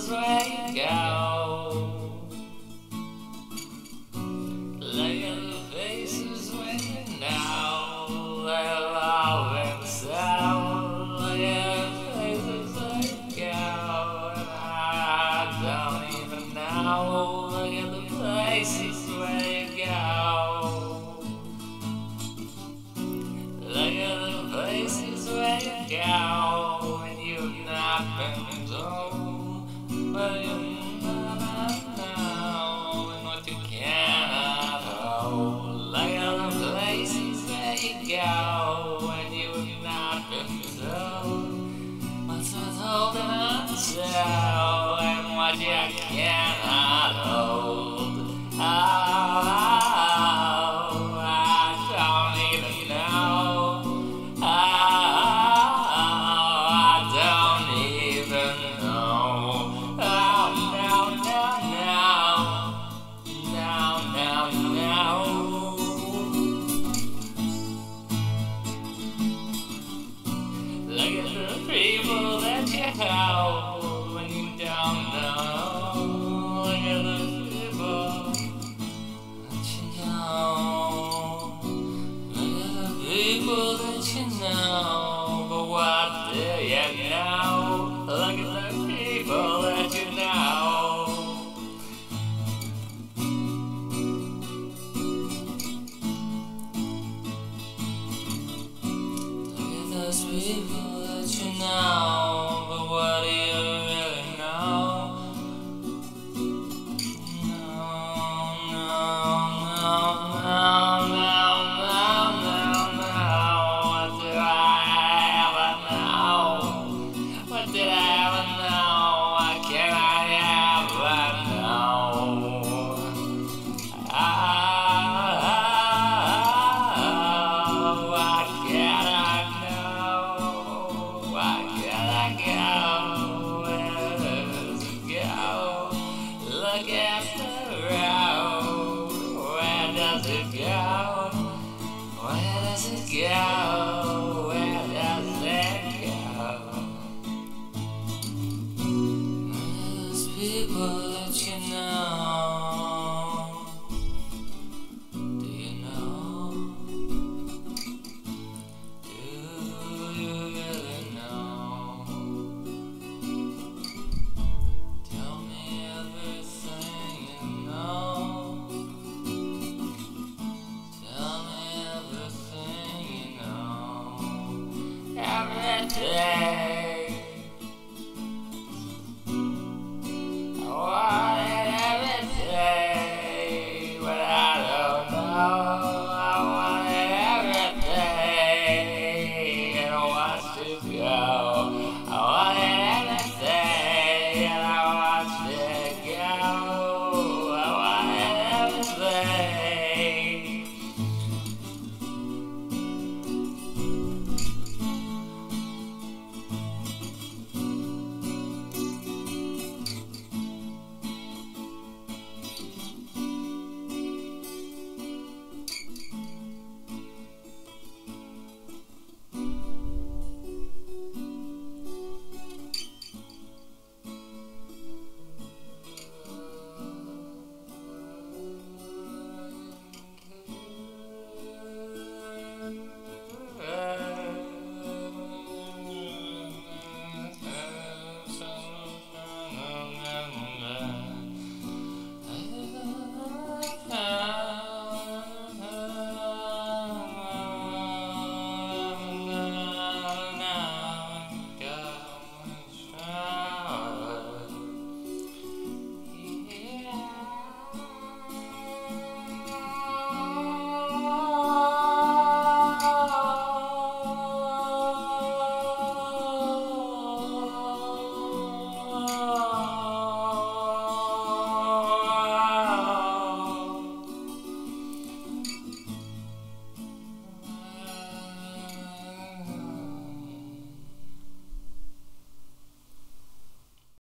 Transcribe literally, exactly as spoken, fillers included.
places where you go. Look at the faces when you know they've all been sold. Look at the faces where you go, and I don't even know. Look at the places where you go. Look at the places where you go, and you've not been told. Well, you never know, and what you cannot hold. Look at the places where you go, and you've not been told. What's worth holding on to, and what you cannot hold. Oh, look at the people that you know when you don't know. Look at the people that you know. Look at the people that you know. But what do you know? Look at the people that you know. Look at those people that you know, but what do you really know? No, no, no, no, no, no, no, no. What did I ever know? What did I ever know? What can I ever know? Oh, what can I know? Why can I go? Where does it go? Look at the road. Where does it go? Where does it go? Where does it go? Those people that you